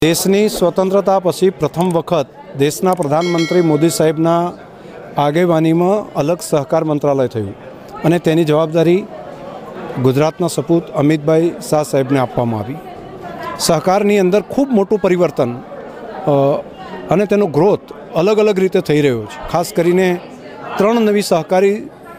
દેશની સ્વતંત્રતા પછી પ્રથમ વખત દેશના પ્રધાનમંત્રી મોદી સાહેબના આગેવાનીમાં અલગ સહકાર મંત્રાલય થયું અને તેની જવાબદારી ગુજરાતના સપૂત અમિતભાઈ શાહ સાહેબને આપવામાં આવી। સહકારની અંદર ખૂબ મોટું પરિવર્તન અને તેનો ગ્રોથ અલગ અલગ રીતે થઈ રહ્યો છે। ખાસ કરીને 3 નવી સહકારી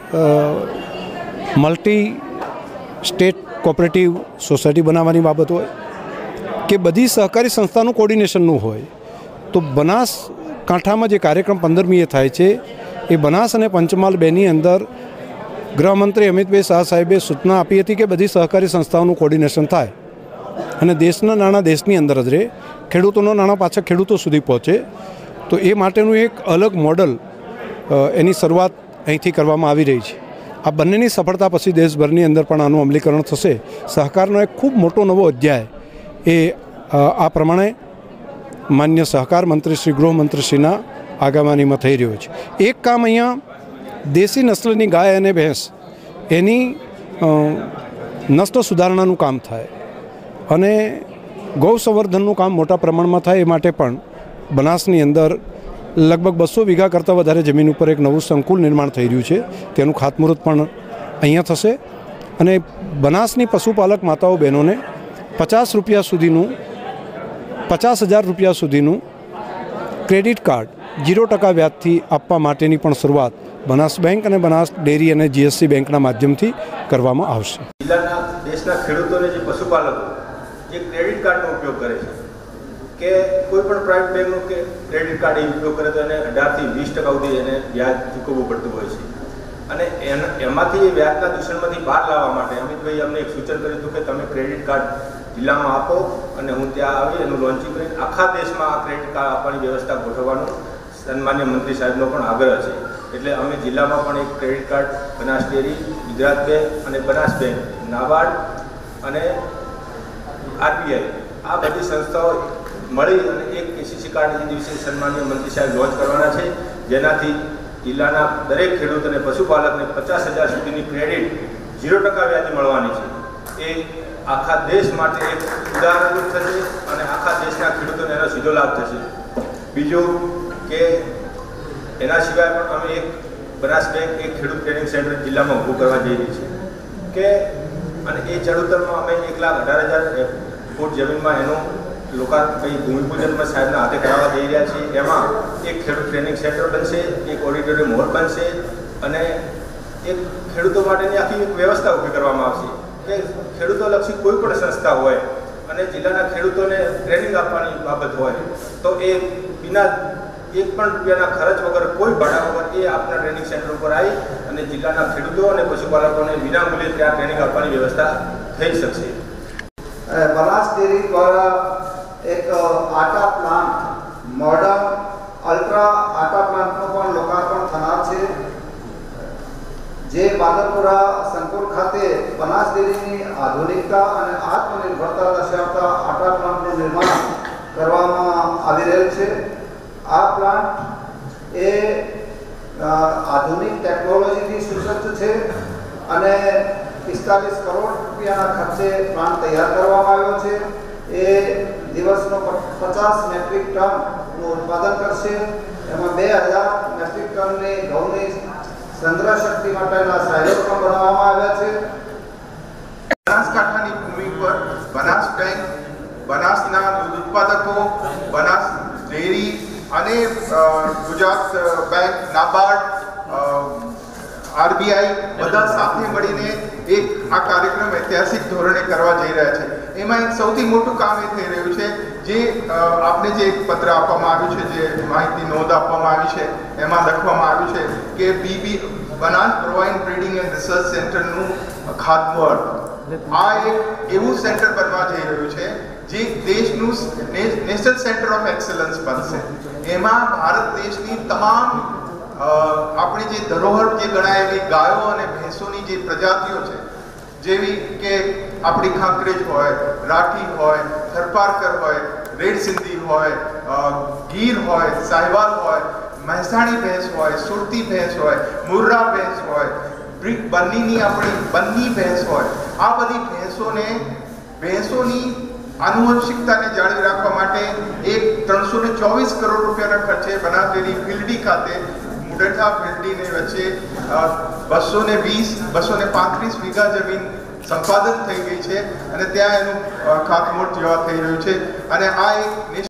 મલ્ટી સ્ટેટ કોઓપરેટિવ સોસાયટી બનાવવાની બાબત હોય કે બધી સહકારી સંસ્થાનું કોર્ડિનેશનનું હોય તો બનાસકાંઠામાં જે કાર્યક્રમ 15મીએ થાય છે એ બનાસ અને પંચમહાલ બેની અંદર ગૃહમંત્રી અમિતભાઈ શાહ સાહેબે સૂચના આપી હતી કે બધી સહકારી સંસ્થાઓનું કોર્ડિનેશન થાય અને દેશના નાણાં દેશની અંદર જ રહે, ખેડૂતોના નાણાં પાછા ખેડૂતો સુધી પહોંચે। તો એ માટેનું એક અલગ મોડલ એની શરૂઆત અહીંથી કરવામાં આવી રહી છે। આ બંનેની સફળતા પછી દેશભરની અંદર પણ આનું અમલીકરણ થશે। સહકારનો એક ખૂબ મોટો નવો અધ્યાય એ આ પ્રમાણે માન્ય સહકાર મંત્રી શ્રી ગૃહમંત્રીશ્રીના આગેવાનીમાં થઈ રહ્યો છે। એક કામ અહીંયા દેશી નસ્લની ગાય અને ભેંસ એની નસ્લ સુધારણાનું કામ થાય અને ગૌ સંવર્ધનનું કામ મોટા પ્રમાણમાં થાય એ માટે પણ બનાસની અંદર લગભગ 200 વીઘા કરતાં વધારે જમીન ઉપર એક નવું સંકુલ નિર્માણ થઈ રહ્યું છે। તેનું ખાતમુહૂર્ત પણ અહીંયા થશે અને બનાસની પશુપાલક માતાઓ બહેનોને 50,000 રૂપિયા સુધીનું ક્રેડિટ કાર્ડ 0% વ્યાજથી આપવા માટેની પણ શરૂઆત બનાસ બેંક અને બનાસ ડેરી અને જીએસસી બેંકના માધ્યમથી કરવામાં આવશે। જિલ્લાના દેશના ખેડૂતોને જે પશુપાલકો જે ક્રેડિટ કાર્ડનો ઉપયોગ કરે છે કે કોઈ પણ પ્રાઇવેટ બેંકનો કે ક્રેડિટ કાર્ડ ઉપયોગ કરે તો એને 18 થી 20% સુધી એને વ્યાજ ચૂકવવું પડતું હોય છે અને એમાંથી એ વ્યાજના દૂષણમાંથી બહાર લાવવા માટે અમિતભાઈ અમને એક સૂચન કર્યું હતું કે તમે ક્રેડિટ કાર્ડ જિલ્લામાં આપો અને હું ત્યાં આવી એનું લોન્ચિંગ કરીને આખા દેશમાં આ ક્રેડિટ કાર્ડ આપવાની વ્યવસ્થા ગોઠવવાનું સન્માન્ય મંત્રી સાહેબનો પણ આગ્રહ છે। એટલે અમે જિલ્લામાં પણ એક credit card Banas Dairy, Gujarat Bank અને બનાસ બેંક, નાબાર્ડ અને આરબીઆઈ આ બધી સંસ્થાઓ મળી અને એક કેસીસી કાર્ડ એ દિવસે સન્માન્ય મંત્રી સાહેબ લોન્ચ કરવાના છે, જેનાથી જિલ્લાના દરેક ખેડૂત અને પશુપાલકને 50,000 સુધીની ક્રેડિટ 0% વ્યાજે મળવાની છે। એ આખા દેશ માટે એક ઉદાહરણરૂપ થશે અને આખા દેશના ખેડૂતોને એનો સીધો લાભ થશે। બીજું કે એના સિવાય પણ અમે એક બનાસ બેંક એક ખેડૂત ટ્રેનિંગ સેન્ટર જિલ્લામાં ઊભું કરવા જઈ રહી છે કે અને એ ચડુતરમાં અમે 1,18,000 ફૂટ જમીનમાં એનું ભૂમિપૂજનમાં સાહેબના હાથે કરાવવા જઈ રહ્યા છીએ। એમાં એક ખેડૂત ટ્રેનિંગ સેન્ટર બનશે, એક ઓડિટોરિયમ હોલ બનશે અને એક ખેડૂતો માટેની આખી એક વ્યવસ્થા ઊભી કરવામાં આવશે કે ખેડૂતોલક્ષી કોઈ પણ સંસ્થા હોય અને જિલ્લાના ખેડૂતોને ટ્રેનિંગ આપવાની બાબત હોય તો એ બિના એક પણ રૂપિયાના ખર્ચ વગર કોઈ ભાડા વગર એ આપણા ટ્રેનિંગ સેન્ટર ઉપર આવી અને જિલ્લાના ખેડૂતો અને પશુપાલકોને વિનામૂલ્યે ત્યાં ટ્રેનિંગ આપવાની વ્યવસ્થા થઈ શકશે। બનાસ ડેરી દ્વારા એક આટા પ્લાન્ટ મોડર્ન અલ્ટ્રા આટા પ્લાન્ટનું પણ લોકાર્પણ થનાર છે, જે બાદરપુરા સંકુલ ખાતે બનાસ ડેરીની આધુનિકતા અને આત્મનિર્ભરતા દર્શાવતા આટા પ્લાન્ટનું નિર્માણ કરવામાં આવી રહેલ છે। આ પ્લાન્ટ એ આધુનિક ટેકનોલોજીથી સુસજ્જ છે અને 45 કરોડ રૂપિયાના ખર્ચે પ્લાન્ટ તૈયાર કરવામાં આવ્યો છે। એ દિવસનો 50 મેટ્રિક ટનનું ઉત્પાદન કરશે। એમાં 2,000 મેટ્રિક ટનની ઘઉંની સંગ્રહ શક્તિ માટેના સાયલો પણ બનાવવામાં આવ્યા છે। બનાસકાંઠાની ભૂમિ પર બનાસ બેંક, બનાસના દૂધ ઉત્પાદકો, બનાસ ડેરી અને ગુજરાત બેંક, નાબાર્ડ, આરબીઆઈ બધા સાથે મળીને એક આ કાર્યક્રમ ઐતિહાસિક ધોરણે કરવા જઈ રહ્યા છે। એમાં એક સૌથી મોટું કામ એ થઈ રહ્યું છે જે આપને જે એક પત્ર આપવામાં આવ્યું છે, જે માહિતી નોંધ આપવામાં આવી છે, એમાં લખવામાં આવ્યું છે કે BB Banas provide breeding and research સેન્ટરનું ખાતમુહૂર્ત આ એક એવું સેન્ટર બનવા જઈ રહ્યું છે જે દેશનું નેશનલ સેન્ટર ઓફ એક્સલન્સ બનશે। એમાં ભારત દેશની તમામ આપણી જે ધરોહર જે ગણાયેલી ગાયો અને ભેંસોની જે પ્રજાતિઓ છે, જેવી કે આપણી ખાંકરેજ હોય, રાઠી હોય, થરપારકર હોય, રેડ સિંધી હોય, ગીર હોય, સાહિવાલ હોય, મહેસાણી ભેંસ હોય, સુરતી ભેંસ હોય, મુર્રા ભેંસ હોય, બન્નીની આપણી બન્ની ભેંસ હોય, આ બધી ભેંસોની આનુવંશિકતાને જાળવી રાખવા માટે એક 324 કરોડ રૂપિયાના ખર્ચે બનાસ ડેરી ભીલડી ખાતે મુડેઠા ભીલડીને વચ્ચે 235 વીઘા જમીન સંપાદન થઈ ગઈ છે અને ત્યાં એનું ખાતમુહૂર્ત જેવા થઈ રહ્યું છે અને આ એક